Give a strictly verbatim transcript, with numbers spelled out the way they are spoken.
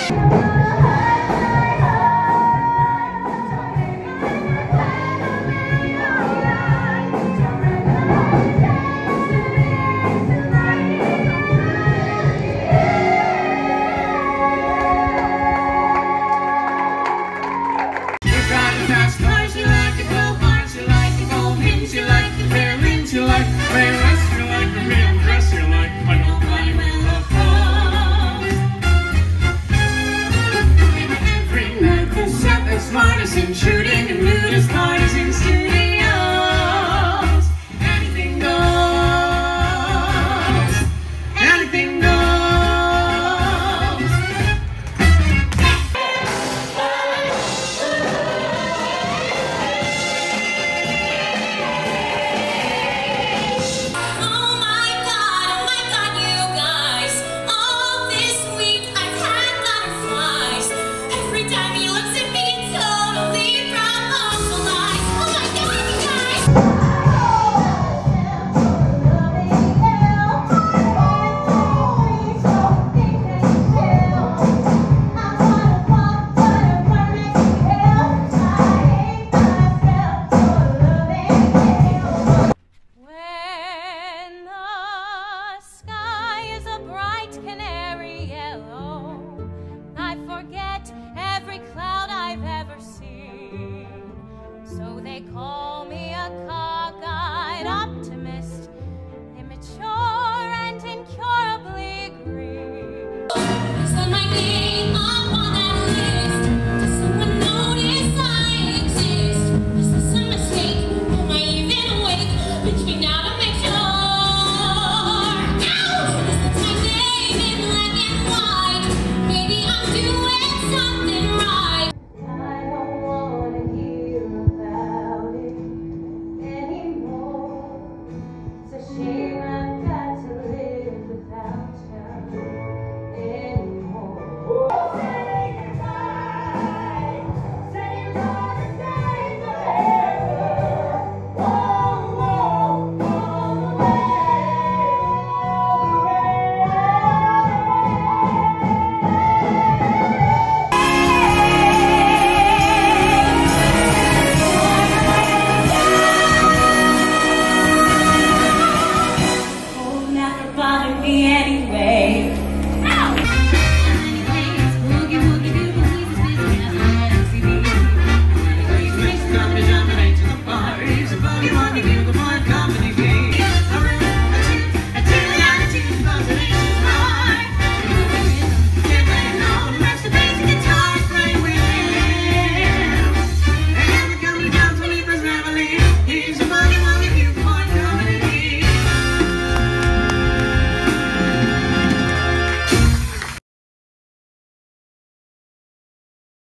In shooting and nudist parties in studios, anything goes, anything goes. Oh my God, oh my God, you guys! All this week I've had butterflies. Every time he looks at me, totally proposalized. Oh my God, you guys! When the sky is a bright canary yellow, I forget every cloud I've ever seen. So they call me a cockeyed optimist, immature and incurably green. Is that my name up on that list? Does someone notice I exist? Is this a mistake? Am I even awake? Reach me now to make sure. Ow! Is this my name in black and white? Maybe I'm doing something right. I don't wanna hear about it anymore. It's a shame I've got to live without you anymore. Say goodbye, say you're gonna stay forever. Whoa, whoa, all the way, all the Oh, never bothered me anyway. Ow! Anyways, boogie woogie doodle, he's a business man, M C B. Please, please, come to jump and to the parties. A boogie woogie doodle, more company.